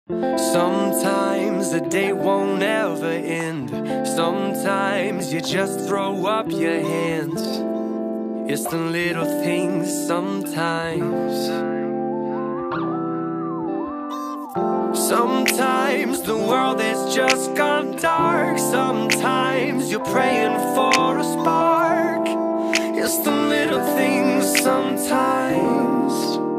Sometimes the day won't ever end. Sometimes you just throw up your hands. It's the little things sometimes. Sometimes the world has just gone dark. Sometimes you're praying for a spark. It's the little things sometimes.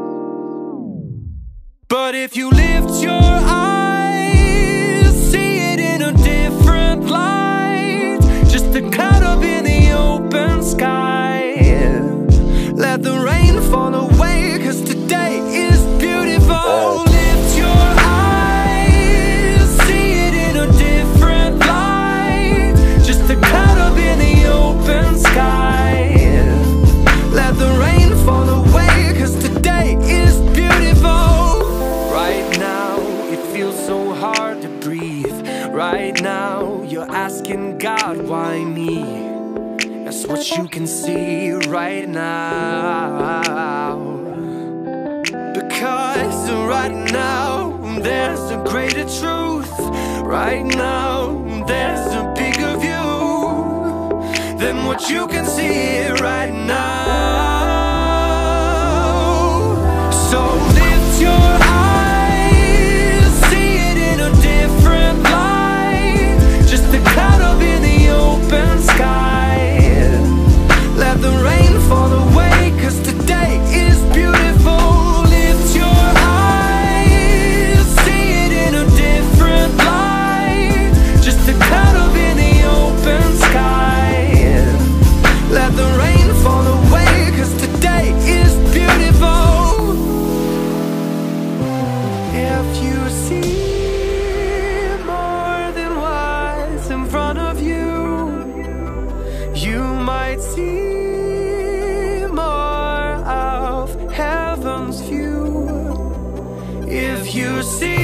But if you lift your eyes, see it in a different light. Just a cloud up in the open sky. Let the rain fall away, 'cause today is beautiful. Lift your eyes, see it in a different light. Just a cloud up in the open sky. Let the rain fall away, 'cause today is beautiful. Right now, it feels so hard to breathe. Right now, you're asking God, why me? That's what you can see right now. Because right now, there's a greater truth. Right now, there's a bigger view than what you can see right now. So lift your eyes, see it in a different light. Just a cloud up in the open sky. Let the rain fall away, 'cause today is beautiful. Lift your eyes, see it in a different light. Just a cloud up in the open sky. Let the rain fall away, 'cause today is beautiful. If you see more than what's in front of you, you might see more of heaven's view. If you see